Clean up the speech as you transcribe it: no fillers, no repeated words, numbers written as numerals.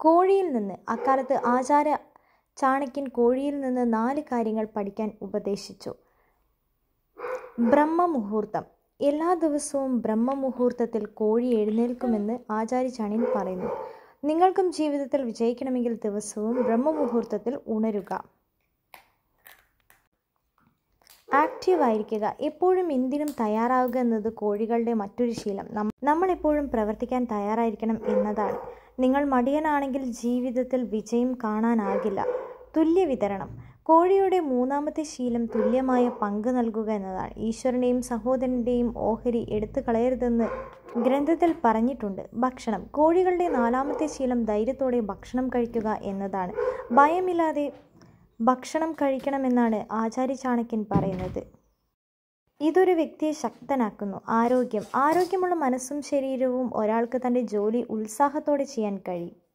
കോഴിയിൽ നിന്ന് അക്കാലത്ത് ആചാര്യ ചാണക്യൻ കോഴിയിൽ നിന്ന് 4 കാര്യങ്ങൾ പഠിക്കാൻ ഉപദേശിച്ചു. ബ്രഹ്മമുഹൂർത്തം. എല്ലാ ദിവസവും ബ്രഹ്മമുഹൂർത്തത്തിൽ കോഴി എഴുന്നേൽക്കുമെന്ന് ആചാര്യ ചാണക്യൻ പറയുന്നു. നിങ്ങൾക്കും ജീവിതത്തിൽ വിജയിക്കണമെങ്കിൽ ദിവസവും ബ്രഹ്മമുഹൂർത്തത്തിൽ ഉണരുക. ആക്റ്റീവ് ആയിരിക്കുക. എപ്പോഴും എന്തിനും തയ്യാറാവുക എന്നത് കോഴികളുടെ മറ്റൊരു ശീലം. നമ്മൾ എപ്പോഴും പ്രവർത്തിക്കാൻ തയ്യാറായിരിക്കണം എന്നതാണ്. നിങ്ങൾ മടിയനാണെങ്കിൽ ജീവിതത്തിൽ വിജയം കാണാനാകില്ല. തുല്യ വിതരണം. കോഴിയുടെ 3ാമത്തെ ശീലം തുല്യമായ പങ്ക് നൽകുക എന്നതാണ്. ഈശ്വരൻ്റെയും സഹോദരൻ്റെയും ഓഹരി എടുത്തു കളയരുതെന്ന് ഗ്രന്ഥത്തിൽ പറഞ്ഞിട്ടുണ്ട്. ഭക്ഷണം. കോഴികളുടെ 4ാമത്തെ ശീലം ധൈര്യത്തോടെ ഭക്ഷണം കഴിക്കുക എന്നതാണ്. ഭയമില്ലാതെ ഭക്ഷണം കഴിക്കണമെന്നാണ് ആചാര്യ ചാണക്യൻ പറയുന്നത്. ഇതൊരു വ്യക്തിയെ ശക്തനാക്കുന്നു. ആരോഗ്യം. ആരോഗ്യമുള്ള മനസ്സും ശരീരവും ഒരാൾക്ക് തൻ്റെ ജോലി ഉത്സാഹത്തോടെ ചെയ്യാൻ കഴിയും.